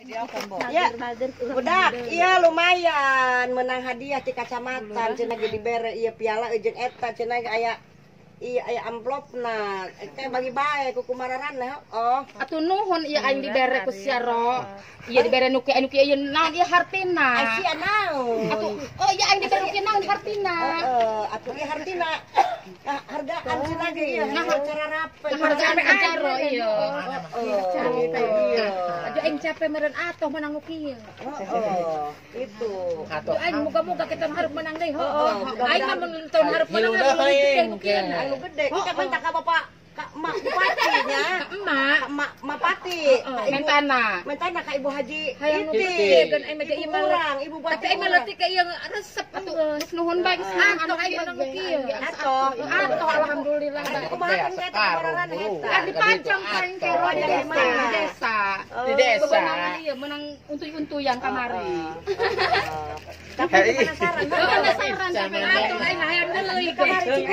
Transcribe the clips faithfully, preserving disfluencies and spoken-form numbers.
Ya, budak, iya lumayan menang hadiah di kacamatan cenah jadi bere iya piala jeung eta cenah aya iya aya amplopna teh bagi bae ku kumararana oh atuh nuhun ieu aing dibere ku Syaro ieu dibere nu kieu nu kieu naon ieu hartina ai sia naon atuh oh ieu aing dibere nu kieu naon hartina heeh atuh ieu hartina hargaan cenah ge ieu nah cara rape hargaan Syaro ieu heeh aduh aing capek meureun atoh menang nu kieu heeh itu atuh aing muga-muga kita hareup menang deui heeh aing mah mun tahun hareup menang nu kieu anu gede kita minta ka bapak ka emak bupati nya emak emak emak pati mentana mentana ka ibu haji hayang Iti nukeun aing mah ieu kurang ibu bupati tapi aing mah leutik ka ieu resep atuh geus nuhun bae geus atuh aing menang nu kieu atoh atuh alhamdulillah kumaha kan kita kemaran eta kan dipajang paling kero di desa di desa ieu menang untuy-untuyan kamari tapi penasaran penasaran sampe atuh aing hayang deui ge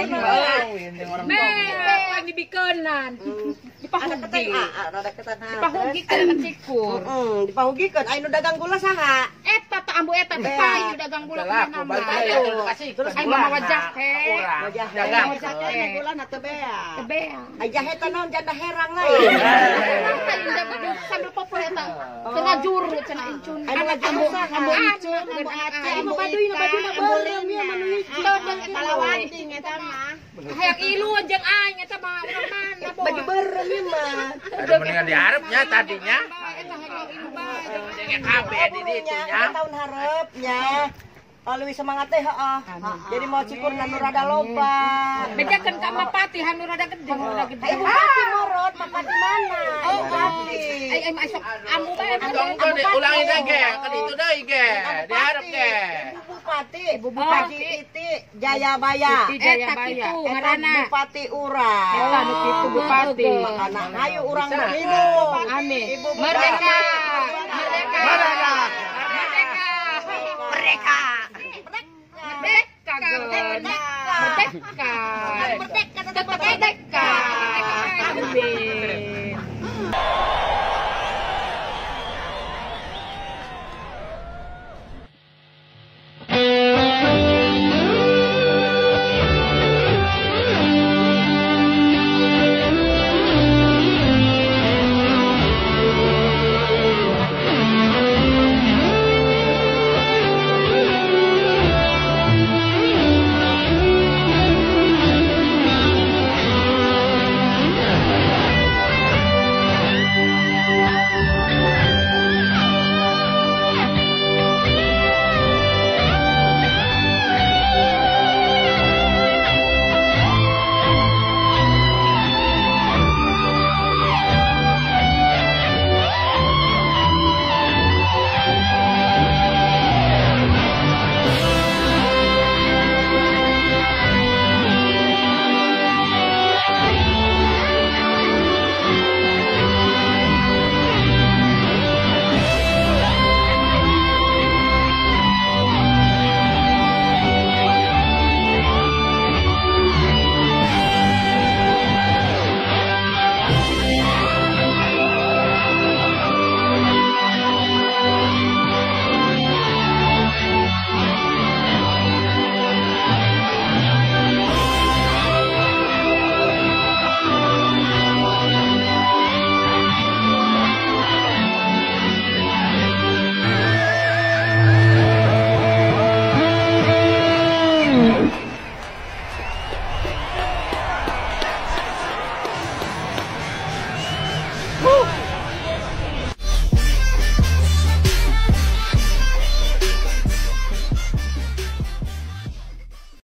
aing dibikeunnan dipahugikeun rada ketan dipahugikeun cikur heeh dipahugikeun aya nu dagang gula saha eta teh ambu eta teh payu dagang gula kana mah terus aing mah wajah teh wajah dagang gula na teu bea teu bea aya eta naon janda herang lain aing dagang sambil popol eta cenah juru cenah incun anak ambu ambu incun ambu aceh ambu baduy na baduy na beulem ya manu hiji kalawanding eta mah hayang ilu jeung aing eta mah urang mana bagi beurem ieu mah ada mendingan diharapnya tadinya eta hayang ilu bae jeung kabeh di ditu nya tahun harapnya alwi semangat teh heeh jadi mau cikurna nu rada loba bedakeun ka mapati hanu rada gede rada gede ibu pati morot mapati mana oh pati ai ai masuk ambu bae ambu ulangi teh ge kan itu deui ge diharap ge Bupati, Ibu Bupati Iti Jayabaya. Iti Jayabaya. Ngaranna Bupati urang. Eta nu kitu Bupati. Makana hayu urang minum. Amin. Ibu Merdeka. Merdeka. Merdeka. Merdeka. Merdeka. Merdeka. Merdeka. Merdeka. Merdeka.